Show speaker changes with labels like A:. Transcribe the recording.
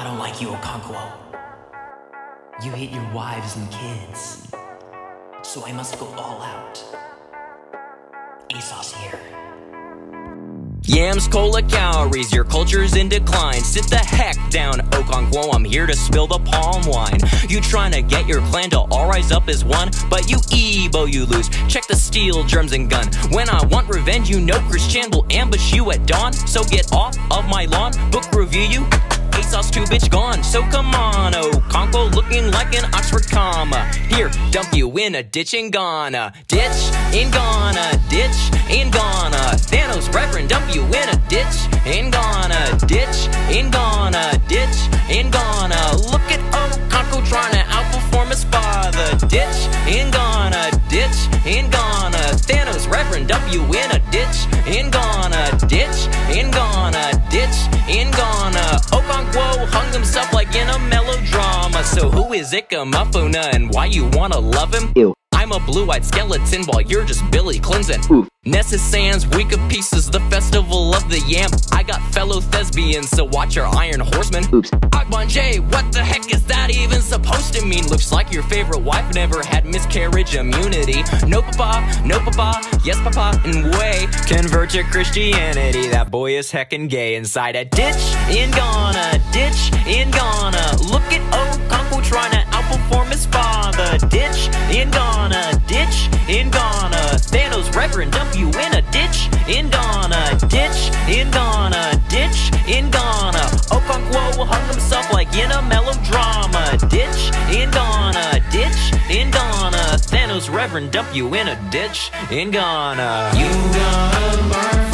A: I don't like you, Okonkwo. You hate your wives and kids, so I must go all out. ASOS here.
B: Yams, cola, calories, your culture's in decline. Sit the heck down, Okonkwo, I'm here to spill the palm wine. You tryna get your clan to all rise up as one, but you Ebo, you lose. Check the steel, germs, and gun. When I want revenge, you know Chris Chan will ambush you at dawn. So get off of my lawn, book review you. ASOS 2 bitch gone, so come on, Okonkwo looking like an Oxford comma. Here, dump you in a ditch in Ghana. Ditch in Ghana, ditch in Ghana. Thanos Reverend, dump you in a ditch in Ghana. Ditch in Ghana, ditch in Ghana. Look at Okonkwo trying to outperform his father. Ditch in Ghana, ditch in Ghana. Thanos Reverend, dump you in a ditch in Ghana. Ditch in Ghana, ditch in Ghana. Okonkwo hung himself like in a melodrama. So who is Ikamafuna and why you wanna love him?
C: Ew.
B: I'm a blue-eyed skeleton while you're just Billy Clinton.
C: Oof.
B: Nessa Sands, Week of Pieces, the festival of the yam. I got fellow thespians, so watch your Iron Horseman.
C: Oops.
B: Akbon J, what the heck is that even supposed to mean? Looks like your favorite wife never had miscarriage immunity. No papa, yes papa, and way. Convert to Christianity, that boy is heckin' gay. Inside a ditch in Ghana, ditch in Ghana. Look at Okonkwo trying to outperform his father. Ditch in Ghana, ditch in Ghana. Thanos Reverend, dump you in a ditch in Ghana. Ditch in Ghana, ditch in Ghana. Okonkwo hung himself like in a melodrama. Ditch in Ghana, ditch in Ghana. Thanos Reverend, dump you in a ditch in Ghana.
D: You gotta learn